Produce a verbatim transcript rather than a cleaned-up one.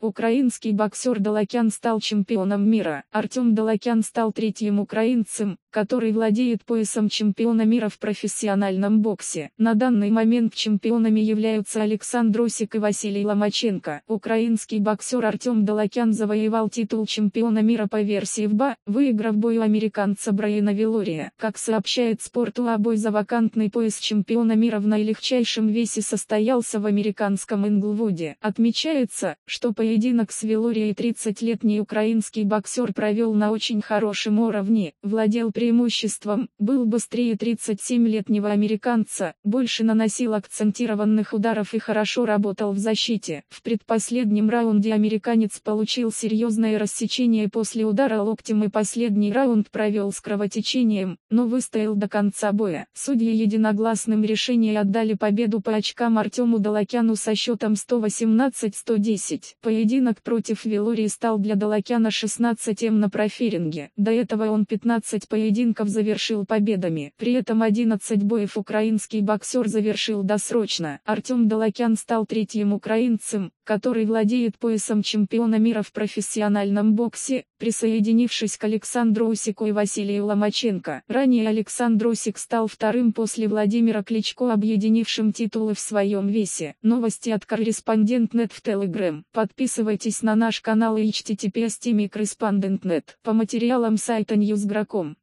Украинский боксер Далакян стал чемпионом мира. Артем Далакян стал третьим украинцем, который владеет поясом чемпиона мира в профессиональном боксе. На данный момент чемпионами являются Александр Усик и Василий Ломаченко. Украинский боксер Артем Далакян завоевал титул чемпиона мира по версии ВБА, выиграв бой у американца Брайана Вилория. Как сообщает Спортуа, бой за вакантный пояс чемпиона мира в наилегчайшем весе состоялся в американском Инглвуде. Отмечается, что поединок с Вилорией тридцатилетний украинский боксер провел на очень хорошем уровне, владел преимуществом, был быстрее тридцатисемилетнего американца, больше наносил акцентированных ударов и хорошо работал в защите. В предпоследнем раунде американец получил серьезное рассечение после удара локтем и последний раунд провел с кровотечением, но выстоял до конца боя. Судьи единогласным решением отдали победу по очкам Артему Далакяну со счетом сто восемнадцать — сто десять. Поединок против Вилории стал для Далакяна шестнадцатым на профиринге. До этого он пятнадцать поединков завершил победами. При этом одиннадцать боев украинский боксер завершил досрочно. Артем Далакян стал третьим украинцем, который владеет поясом чемпиона мира в профессиональном боксе, присоединившись к Александру Усику и Василию Ломаченко. Ранее Александр Усик стал вторым после Владимира Кличко, объединившим титулы в своем весе. Новости от Корреспондент точка нет в Telegram. Подписывайтесь на наш канал и эйч ти ти пи эс точка корреспондент точка нет. По материалам сайта ньюс точка гра точка ком.